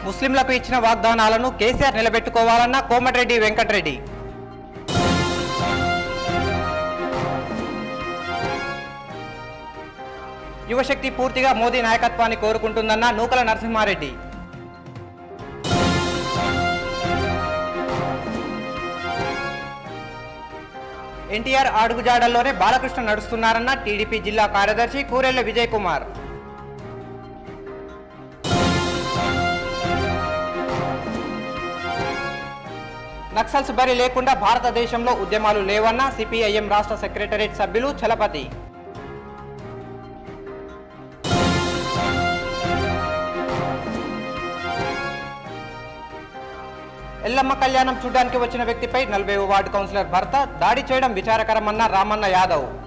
ముస్లింలకు ఇచ్చిన వాగ్దానాలను కేసీఆర్ నిలబెట్టుకోవాలన్న కోమటిరెడ్డి వెంకటరెడ్డి. యువశక్తి పూర్తిగా మోదీ నాయకత్వాన్ని కోరుకుంటుందన్న నూకల నరసింహారెడ్డి. ఎన్టీఆర్ అడుగుజాడల్లోనే బాలకృష్ణ నడుస్తున్నారన్న టీడీపీ జిల్లా కార్యదర్శి కూరెళ్ల విజయ్ కుమార్. నక్సల్స్ బరి లేకుండా భారతదేశంలో ఉద్యమాలు లేవన్న సిపిఐఎం రాష్ట్ర సెక్రటరియట్ సభ్యులు చలపతి. ఎల్లమ్మ కళ్యాణం చూడడానికి వచ్చిన వ్యక్తిపై 40వ వార్డు కౌన్సిలర్ భర్త దాడి చేయడం విచారకరమన్న రామన్న యాదవ్.